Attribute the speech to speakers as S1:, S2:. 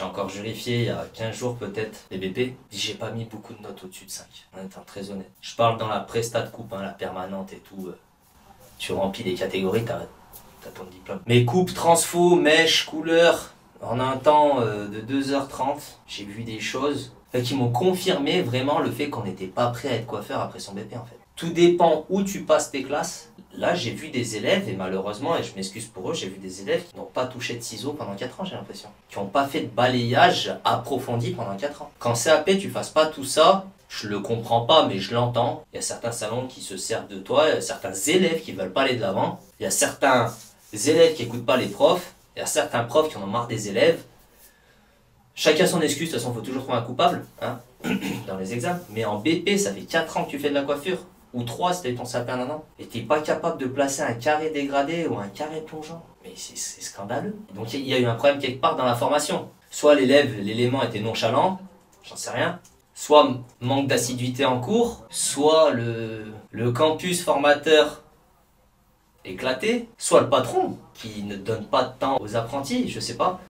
S1: J'ai encore vérifié il y a 15 jours peut-être les BP. J'ai pas mis beaucoup de notes au-dessus de 5, en étant très honnête. Je parle dans la presta de coupe, hein, la permanente et tout. Tu remplis les catégories, t'as ton diplôme. Mais coupe, transfo, mèche, couleur, en un temps de 2h30, j'ai vu des choses qui m'ont confirmé vraiment le fait qu'on n'était pas prêt à être coiffeur après son BP en fait. Tout dépend où tu passes tes classes. Là, j'ai vu des élèves, et malheureusement, et je m'excuse pour eux, j'ai vu des élèves qui n'ont pas touché de ciseaux pendant 4 ans, j'ai l'impression. Qui n'ont pas fait de balayage approfondi pendant 4 ans. Qu'en CAP, tu fasses pas tout ça, je le comprends pas, mais je l'entends. Il y a certains salons qui se servent de toi, il y a certains élèves qui veulent pas aller de l'avant. Il y a certains élèves qui écoutent pas les profs, il y a certains profs qui en ont marre des élèves. Chacun son excuse, de toute façon, il faut toujours trouver un coupable, hein, dans les examens. Mais en BP, ça fait 4 ans que tu fais de la coiffure. Ou 3 si t'as eu ton sapin d'un an. Et t'es pas capable de placer un carré dégradé ou un carré plongeant. Mais c'est scandaleux. Donc il y a eu un problème quelque part dans la formation. Soit l'élément était nonchalant, j'en sais rien. Soit manque d'assiduité en cours. Soit le campus formateur éclaté. Soit le patron qui ne donne pas de temps aux apprentis, je sais pas.